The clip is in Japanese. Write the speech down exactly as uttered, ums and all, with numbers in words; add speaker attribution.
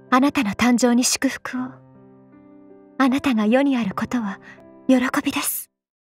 Speaker 1: あなたの誕生に祝福を。あなたが世にあることは喜びです。